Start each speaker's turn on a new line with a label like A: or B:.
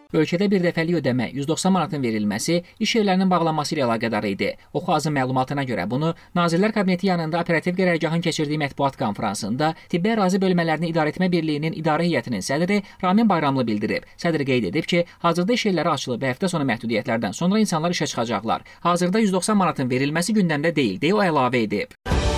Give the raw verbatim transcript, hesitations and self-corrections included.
A: Ölkədə bir dəfəlik ödəmə yüz doxsan manatın verilməsi iş yerlərinin bağlanması ilə əlaqədar idi. Oxu-Azın məlumatına görə bunu Nazirlər Kabineti yanında operativ qərargahın keçirdiyi mətbuat konfransında Tibbi Ərazi Bölmələrini İdarəetmə Birliyinin İdarə Heyətinin sədri Ramin Bayramlı bildirib. Sədr qeyd edib ki, hazırda iş yerləri açılıb və həftə sonu məhdudiyyətlərdən sonra insanlar işə çıxacaqlar. Hazırda yüz doxsan manatın verilməsi gündəmdə deyil, deyə o əlavə edib.